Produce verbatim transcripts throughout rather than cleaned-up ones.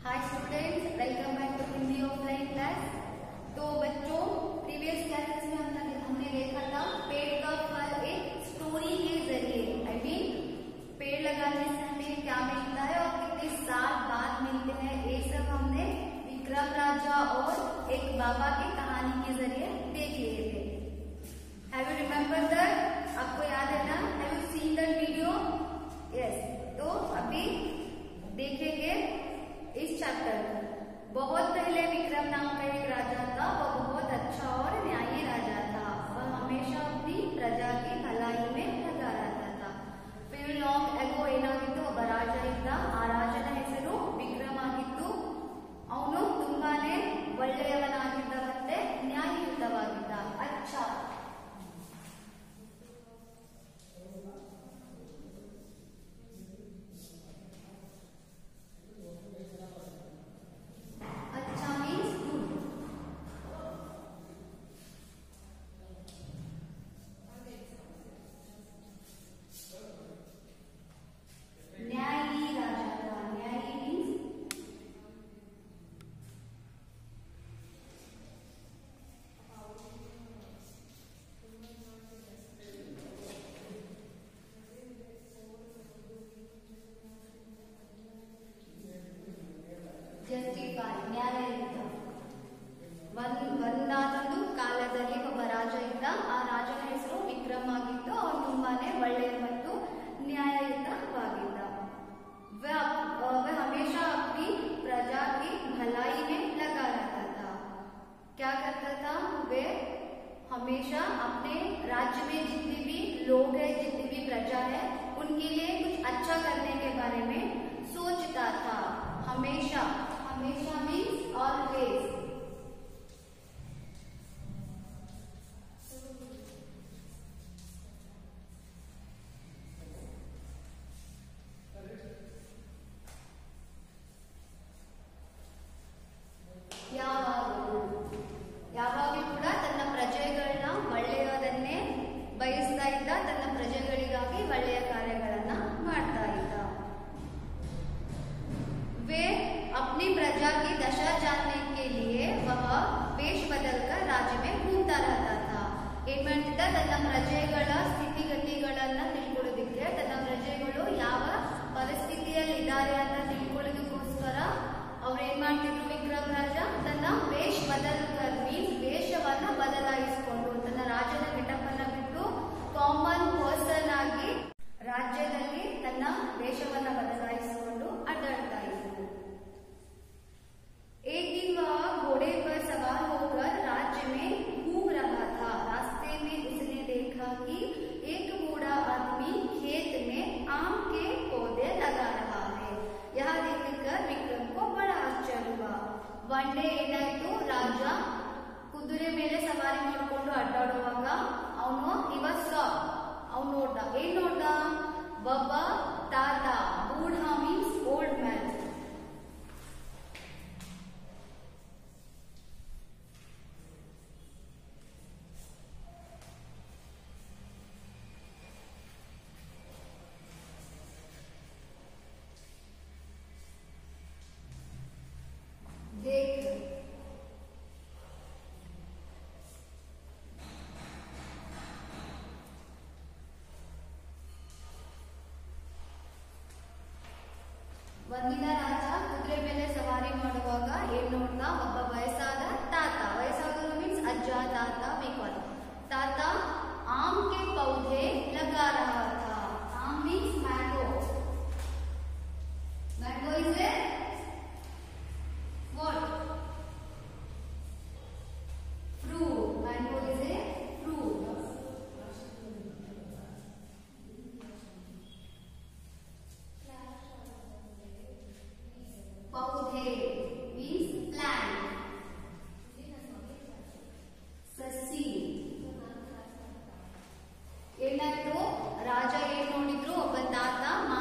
Hi students, welcome back to Hindi offline class. तो बच्चों, previous classes में हमने हमने देखा था पेड़ का फल एक स्टोरी के जरिए, आई मीन पेड़ लगाने से हमें क्या मिलता है और कितने साल बाद मिलते हैं, ये सब हमने विक्रम राजा और एक बाबा की कहानी के जरिए देख लिए थे। Have you remember that? आपको याद है ना? Have you seen that video? Yes. तो अभी देखेंगे इस चैप्टर को। बहुत पहले विक्रम नाम का एक राजा था। वह बहुत अच्छा और न्यायी राजा था। वह हमेशा अपनी प्रजा की भलाई में लगा रहता था। फिर लॉन्ग एगो ಏನಾಗಿತ್ತು, ಒಬ್ಬ ರಾಜ ಇದ್ದ. ಆ ರಾಜನ ಹೆಸರು ವಿಕ್ರಮ ಆಗಿತ್ತು. ಅವನು ತುಂಬಾನೇ ಒಳ್ಳೆಯವನಾಗಿದ್ದ ಮತ್ತೆ ನ್ಯಾಯಯುತವಾಗಿದ್ದ. ಅಚ್ಚಾ ಜಸ್ಟಿಫೈ, ನ್ಯಾಯಯುತ. ಒಂದಾದೊಂದು ಕಾಲದಲ್ಲಿ ಒಬ್ಬ ರಾಜ ಇದ್ದ. ಆ ರಾಜನ ಹೆಸರು ವಿಕ್ರಮ್ ಆಗಿತ್ತು. ಅವನು ತುಂಬಾನೇ ಒಳ್ಳೆಯ ಮತ್ತು ನ್ಯಾಯಯುತವಾಗಿದ್ದ. वह हमेशा अपनी प्रजा की भलाई में लगा रहता था. क्या करता था? वे हमेशा अपने राज्य में जितने भी लोग हैं, जितनी भी प्रजा है, उनके लिए कुछ अच्छा करने के बारे में सोचता था. हमेशा, हमेशा मीन्स ऑलवेज. ಯಾವಾಗಲೂ ಯಾವಾಗಲೂ ಕೂಡ ತನ್ನ ಪ್ರಜೆಗಳನ್ನ ಒಳ್ಳೆಯದನ್ನೇ ಬಯಸ್ತಾ ಇದ್ದ. ತನ್ನ ಪ್ರಜೆಗಳಿಗಾಗಿ ಒಳ್ಳೆಯ ಕಾರ್ಯಗಳನ್ನ ಮಾಡ್ತಾ ಇದ್ದ. वे अपनी प्रजा की दशा जानने के लिए वह वेश बदलकर राज्य में घूमता रहता था. ಏನ್ ಮಾಡ್ತಿದ್ದ? ತನ್ನ ಪ್ರಜೆಗಳ ಸ್ಥಿತಿಗತಿಗಳನ್ನ ತಿಳ್ಕೊಳ್ಳೋದಿಕ್ಕೆ, ತನ್ನ ಪ್ರಜೆಗಳು ಯಾವ ಪರಿಸ್ಥಿತಿಯಲ್ಲಿ ಇದ್ದಾರೆ ಅಂತ ತಿಳ್ಕೊಳ್ಳೋದಕ್ಕೋಸ್ಕರ ಅವ್ರು ಏನ್ ಮಾಡ್ತಿದ್ರು? ವಿಕ್ರಮ್ ರಾಜ ತನ್ನ ವೇಷ ಬದಲ್ಕರ್ ಮೀನ್ಸ್ ವೇಷವನ್ನ ಬದಲಾಯಿಸಿಕೊಂಡು, ತನ್ನ ರಾಜ್ಯದ ಗೆಟಪ್ಪನ್ನ ಬಿಟ್ಟು ಕಾಮನ್ ಪರ್ಸನ್ ಆಗಿ ರಾಜ್ಯದಲ್ಲಿ ತನ್ನ ವೇಷವನ್ನ ಬದಲಾಯಿಸಿಕೊಂಡು ಅಡ್ಡಾಡ್ತಾ ಇದ್ರು. एक दिन वह घोड़े पर सवार होकर राज्य में घूम रहा था. रास्ते में उसने देखा कि एक बूढ़ा आदमी खेत में आम के पौधे लगा रहा है. यह देखकर विक्रम को बड़ा आश्चर्य हुआ. ಒನ್ ಡೇ ಏನಾಯ್ತು? ರಾಜ ಕುದುರೆ ಮೇಲೆ ಸವಾರಿ ಮಾಡಿಕೊಂಡು ಅಡ್ಡಾಡುವಾಗ ಅವನು ಇವಾಗ ಸಾ ಅವನು ನೋಡ್ದ. ಏನ್ ನೋಡ್ದ? ಒಬ್ಬ ತಾತ, ಬೂಢ ಮೀನ್ಸ್ ಓಲ್ಡ್ ಮ್ಯಾನ್. ಒಂದಿನ ರಾಜ ಕುದುರೆ ಮೇಲೆ ಸವಾರಿ ಮಾಡುವಾಗ ಏನ್ ನೋಡ್ದ? ಒಬ್ಬ ವಯಸ್ಸಾದ ತಾತ. ವಯಸ್ಸಾದವರು ಮೀನ್ಸ್ ಅಜ್ಜ, ತಾತ, ವಿಕಾಲ್. ತಾತ ಆಮ್ ಕೆ ಪೌಧೆ ಲಗಾ ರಹಾ ಥಾ. ಆಮ್ means mango. Mango is a what? Fruit. Mango is a fruit. पौधे मीन्स प्लांट. ससी. ಏನಾಯ್ತು? ರಾಜ ಏನ್ ನೋಡಿದ್ರು? ಒಬ್ಬ ತಾತ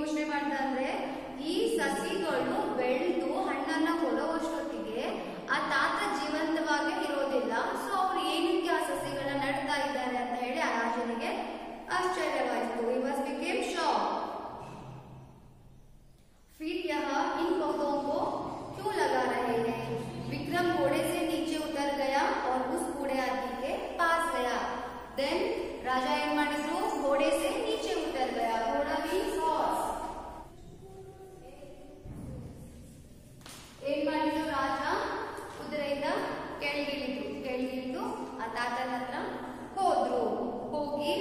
ಯೋಚನೆ ಮಾಡ್ದ ಅಂದ್ರೆ ಈ ಸಸಿಗಳು ಬೆಳೆದು ಹಣ್ಣನ್ನ ಕೊಡುವಷ್ಟೊತ್ತಿಗೆ ಆ ತಾತ ಜೀವಂತವಾಗಿ ಇರೋದಿಲ್ಲ. ಸೊ ಅವ್ರು ಏನಕ್ಕೆ ಆ ಸಸಿಗಳನ್ನ ನಡ್ತಾ ಇದ್ದಾರೆ ಅಂತ ಹೇಳಿ ಆ ರಾಜನಿಗೆ ಆಶ್ಚರ್ಯವಾಯಿತು. He was became shocked. फिर यह इन पौधों को क्यों लगा रहे हैं? विक्रम घोड़े से नीचे उतर गया और उस बूढ़े आदमी के पास गया. Then राजा ಏನ್ ಮಾಡಿದ್ರು, घोड़े से नीचे उतर गया. घोड़ा means horse. ಏನ್ ಮಾಡಿದ್ರು, ರಾಜ ಕುದುರೆಯಿಂದ ಕೆಳಗಿಳಿದು ಕೆಳಗಿಳಿದು ಆ ತಾತನ ಹತ್ರ ಹೋದ್ರು. ಹೋಗಿ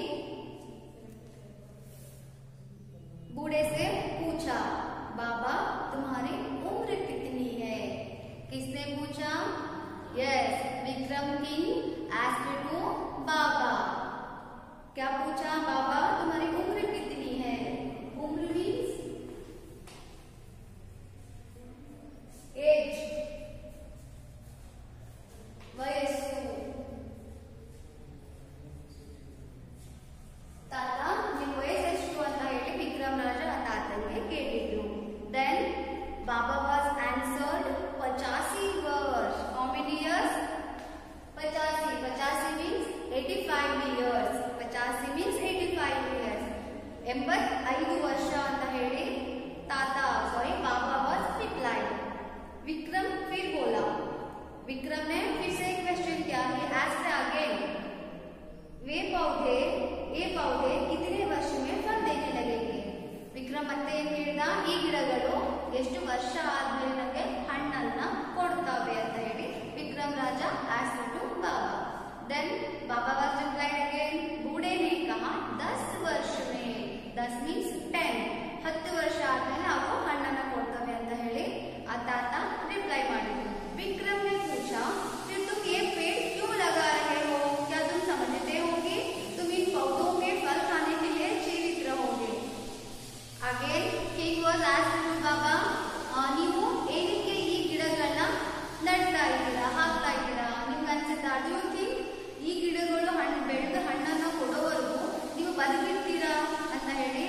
बूढ़े से पूछा, बाबा तुम्हारी उम्र कितनी है? किसने पूछा? Yes, Vikram king asked to बाबा. क्या पूछा? बाबा तुम्हारी उम्र कितनी है? उम्र मीन्स एज, वयस्सु. ತಾತ ನಿಮ್ಮ ವಯಸ್ಸೆಷ್ಟು ಅಂತ ಹೇಳಿ ವಿಕ್ರಮ್ ರಾಜ ತಾತನಿಗೆ ಕೇಳಿದ್ರು. ದೆನ್ ಬಾಬಾ ವಾಸ್ ಆನ್ಸರ್ಡ್ ಪಚಾಸಿ ವರ್ಷ. How many years? ಪಚಾಸಿ. ಪಚಾಸಿ ಮೀನ್ಸ್ ಏಟಿ ಫೈವ್ ಇಯರ್ಸ್. ಪಚಾಸಿ ಮೀನ್ಸ್ ಏಟಿ ಫೈವ್ ಇಯರ್ಸ್. ಎಂಬತ್ತೈದು ವರ್ಷ ಅಂತ ಹೇಳಿ ತಾತ सॉरी बाबा वाज रिप्लाइड. विक्रम फिर बोला. विक्रम ने फिर से क्वेश्चन किया है आस्क्ड अगेन. वे पौधे ये पौधे कितने वर्ष में फल देने लगेंगे? विक्रम ಮತ್ತೆ ಏನ್ ಹೇಳಿದ, ಈ ಗಿಡಗಳು ಎಷ್ಟು ವರ್ಷ ಆದ್ಮೇಲೆ ನಮಗೆ ಹಣ್ಣನ್ನ ಕೊಡ್ತವೆ ಅಂತ ಹೇಳಿ विक्रम राजा asked to Baba. Then Baba was replied again. बूढ़े ने कहा दस वर्ष में. दस means ten. ಹತ್ತು ವರ್ಷ ಆದ್ಮೇಲೆ ಅವು ಹಣ್ಣನ್ನ ಕೊಡ್ತವೆ ಅಂತ ಹೇಳಿ ಆ ತಾತ ರಿಪ್ಲೈ ಮಾಡಿದ್ರು. विक्रम ने पूछा, फिर तुम ये पेड़ क्यों लगा रहे हो? क्या तुम समझते हो कि तुम इन पौधों के फल खाने के लिए जीवित रहोगे? Again king was asked to बाबा, ನೀವು ಏನಕ್ಕೆ ಈ ಗಿಡಗಳನ್ನ ನಡ್ತಾ ಇದ್ದೀರಾ, ಹಾಕ್ತಾ ಇದ್ದೀರಾ? ನಿಮ್ಗೆ ಅನ್ಸುತ್ತಾ, do you think ಈ ಗಿಡಗಳು ಹಣ್ಣು ಬೆಳೆದು ಹಣ್ಣನ್ನ ಕೊಡೋವರೆಗೂ ನೀವು ಬದುಕಿರ್ತೀರಾ ಅಂತ ಹೇಳಿ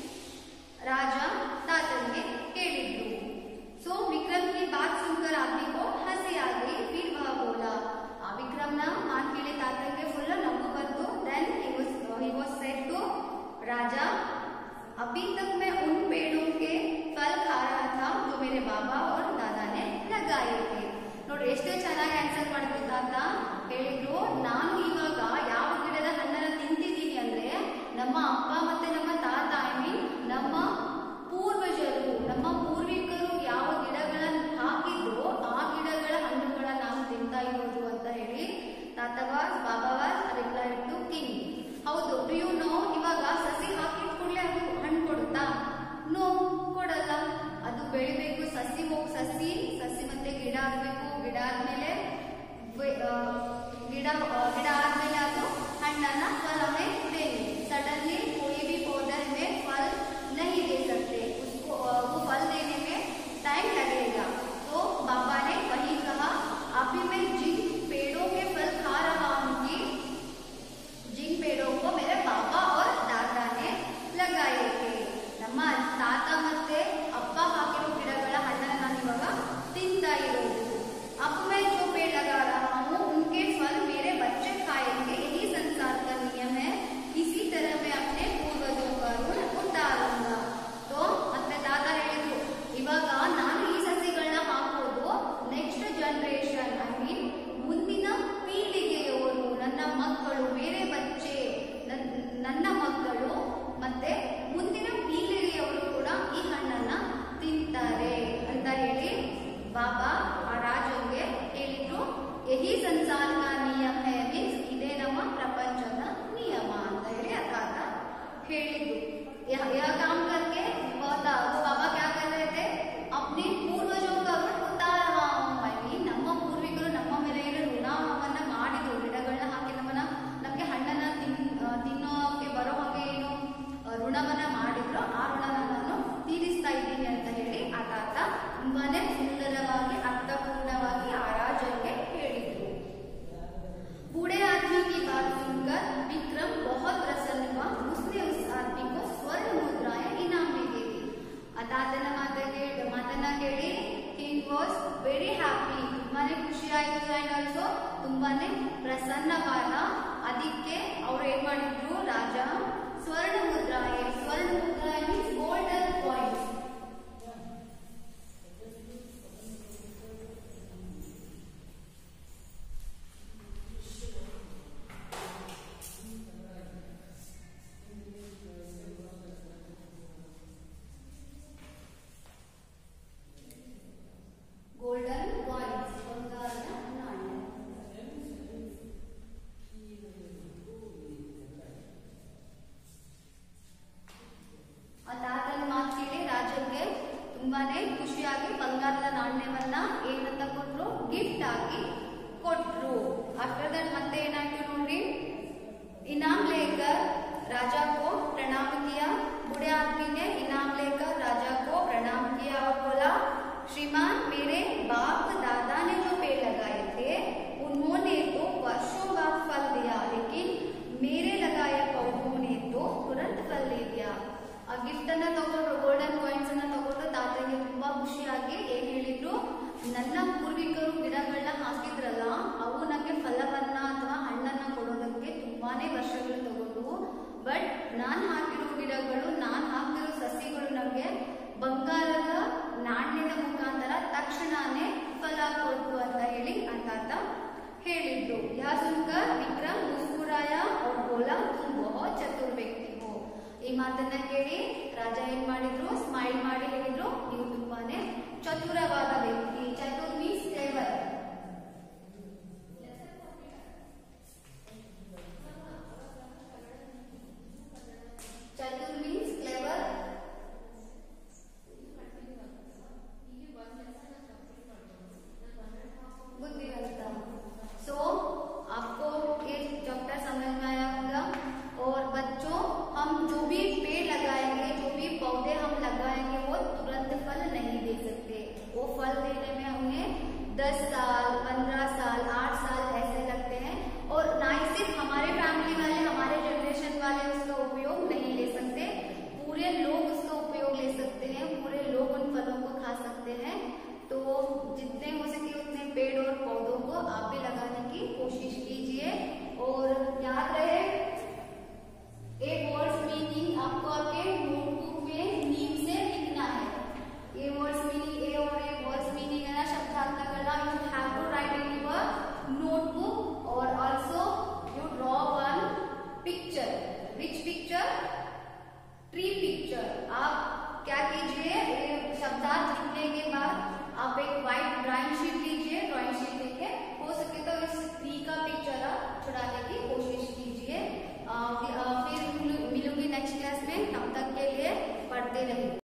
ರಾಜ ತಾತನಿಗೆ ಕೇಳಿದ್ರು. सो विक्रम की बात सुनकर आदमी को हंसी आ गई. फिर वह बोला. आ विक्रम ना मान के लिए ताता के फुल नगु बंತು. Then he was he was said to राजा, अभी तक मैं उन पेड़ों के फल खा रहा था जो मेरे बाबा और दादा ने लगाए थे. ನೋಡಿ ಎಷ್ಟು ಚೆನ್ನಾಗಿ ಆನ್ಸರ್ ಮಾಡಿದ್ರು ತಾತ. ಹೇಳಿದ್ರು, ನಾನು ಇವಾಗ ಯಾವ ಗಿಡದ ಹಣ್ಣನ್ನ ತಿಂತಿದ್ದೀನಿ ಅಂದ್ರೆ ನಮ್ಮ ಅಪ್ಪ ಮತ್ತೆ ನಮ್ಮ ತಾತ ಐ ಮೀನ್ ನಮ್ಮ ಪೂರ್ವಜರು, ನಮ್ಮ ಪೂರ್ವಿಕರು ಯಾವ ಗಿಡಗಳನ್ನ ಹಾಕಿದ್ರು ಆ ಗಿಡಗಳ ಹಣ್ಣುಗಳ ನಾವು ತಿಂತಾ ಇರೋದು ಅಂತ ಹೇಳಿ ತಾತ ವಾಸ್ ಬಾಬಾ ವಾಸ್ ರಿಪ್ಲೈಡ್ ಟು ಕಿಂಗ್. ಹೌದು, ಡು ಯು ನೋ, ಇವಾಗ ಸಸಿ ಹಾಕಿದ ಕೂಡಲೇ ಅದು ಹಣ್ಣು ಕೊಡುತ್ತಾ? ನೋ, ಕೊಡಲ್ಲ. ಅದು ಬೆಳಿಬೇಕು, ಸಸಿ ಹೋಗಿ ಸಸಿ ಸಸಿ ಮತ್ತೆ ಗಿಡ ಆಗ್ಬೇಕು. ಗಿಡ ಆದ್ಮೇಲೆ ಗಿಡ ಗಿಡ ಆದ ಆಯ್ತು ಅಂಡ್ ಆಲ್ಸೋ ತುಂಬಾನೇ ಪ್ರಸನ್ನವಾದ. ಅದಕ್ಕೆ ಅವ್ರು ಏನ್ ಮಾಡಿದ್ರು, ರಾಜ ಸ್ವರ್ಣ ಮುದ್ರಾಯ, ಸ್ವರ್ಣ ಮುದ್ರಾಯ means golden coins, golden coins ಬಂಗಾರದ ನಾಣ್ಯ. ಅದಾದ ಮಾತು ಕೇಳಿ ರಾಜಂಗೆ ತುಂಬಾನೇ ಖುಷಿಯಾಗಿ ಬಂಗಾರದ ನಾಣ್ಯವನ್ನ ಏನಂತ ಕೊಟ್ರು, ಗಿಫ್ಟ್ ಆಗಿ ಕೊಟ್ರು. ಆಫ್ಟರ್ ದಟ್ ಮತ್ತೆ ಏನಾಯ್ತು ನೋಡಿ, इनाम लेकर राजा को प्रणाम किया. बूढ़े आदमी ने इनाम लेकर राजा को प्रणाम किया और बोला, श्रीमान मेरे बाप दादा ने जो पेड़ लगाए थे उन्होंने तो वर्षों बाद फल दिया, लेकिन मेरे लगाए पौधों ने तो तुरंत फल दे दिया. ಆ ಗಿಫ್ಟ್ ಅನ್ನ ತಗೊಂಡ್ರು, ಗೋಲ್ಡನ್ ಕಾಯಿನ್ಸ್ ಅನ್ನ ತಗೊಂಡ್ರು. ತಾತನಿಗೆ ತುಂಬಾ ಖುಷಿಯಾಗಿ ಏನ್ ಹೇಳಿದ್ರು, ನನ್ನ ಪೂರ್ವಿಕರು ಗಿಡಗಳನ್ನ ಹಾಕಿದ್ರಲ್ಲ ಅವು ನಮಗೆ ಫಲವನ್ನ ಅಥವಾ ಹಣ್ಣನ್ನ ಕೊಡೋದಕ್ಕೆ ತುಂಬಾನೇ ವರ್ಷಗಳು ತಗೊಂಡ್ವು. ಬಟ್ ನಾನ್ ಹಾಕಿರೋ ಗಿಡಗಳು, ನಾನ್ ಹಾಕಿರೋ ಸಸಿಗಳು ನಮಗೆ ಬಂಗಾರದ ನಾಣ್ಯದ ಮುಖಾಂತರ ತಕ್ಷಣನೇ ಫಲ ಕೊಟ್ಟು ಅಂತ ಹೇಳಿ ಆ ತಾತ ಹೇಳಿದ್ರು. ಯಹ ಸುನ್ಕರ್ ವಿಕ್ರಮ್ ಮುಸ್ಕುರಾಯ और बोला तुम बहुत चतुर व्यक्ति हो. ಈ ಮಾತನ್ನ ಕೇಳಿ ರಾಜ ಏನ್ ಮಾಡಿದ್ರು, ಸ್ಮೈಲ್ ಮಾಡಿ ಹೇಳಿದ್ರು, ನೀವು ತುಂಬಾನೇ ಚತುರವಾದ ವ್ಯಕ್ತಿ. ಚತುರ್ ಮೀನ್ಸ್ ಕ್ಲೇವರ್.